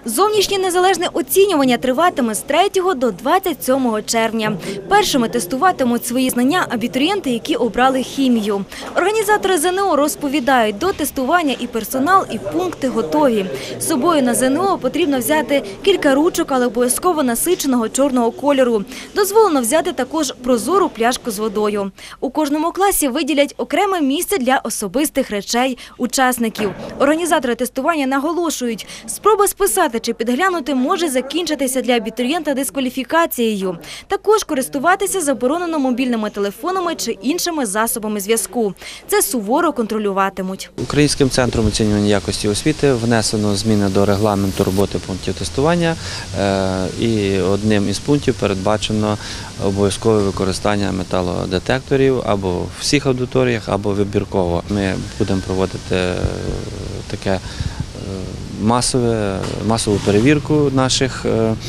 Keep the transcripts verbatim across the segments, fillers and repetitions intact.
Зовнішнє незалежне оцінювання триватиме з третього до двадцять сьомого червня. Першими тестуватимуть свої знання абітурієнти, які обрали хімію. Організатори ЗНО розповідають, до тестування і персонал, і пункти готові. З собою на ЗНО потрібно взяти кілька ручок, але обов'язково насиченого чорного кольору. Дозволено взяти також прозору пляшку з водою. У кожному класі виділять окреме місце для особистих речей учасників. Організатори тестування наголошують, спроба списати чи підглянути може закінчитися для абітурієнта дискваліфікацією. Також користуватися заборонено мобільними телефонами чи іншими засобами зв'язку. Це суворо контролюватимуть. Українським центром оцінювання якості освіти внесено зміни до регламенту роботи пунктів тестування, і одним із пунктів передбачено обов'язкове використання металодетекторів або в всіх аудиторіях, або вибірково. Ми будемо проводити таке масове, масову перевірку наших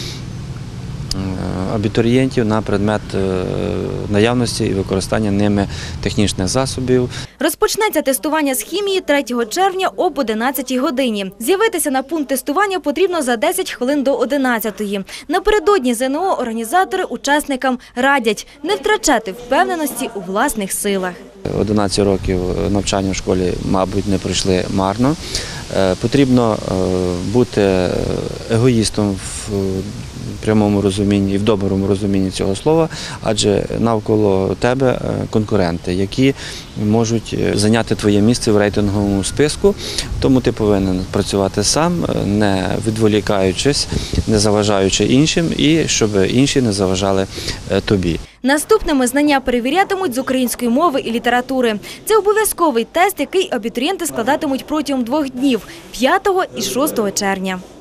абітурієнтів на предмет наявності і використання ними технічних засобів. Розпочнеться тестування з хімії третього червня об одинадцятій годині. З'явитися на пункт тестування потрібно за десять хвилин до одинадцятої. Напередодні ЗНО організатори учасникам радять не втрачати впевненості у власних силах. одинадцять років навчання в школі, мабуть, не пройшли марно. Потрібно бути егоїстом в прямому розумінні і в доброму розумінні цього слова, адже навколо тебе конкуренти, які можуть зайняти твоє місце в рейтинговому списку. Тому ти повинен працювати сам, не відволікаючись, не заважаючи іншим, і щоб інші не заважали тобі. Наступними знання перевірятимуть з української мови і літератури. Це обов'язковий тест, який абітурієнти складатимуть протягом двох днів – п'ятого і шостого червня.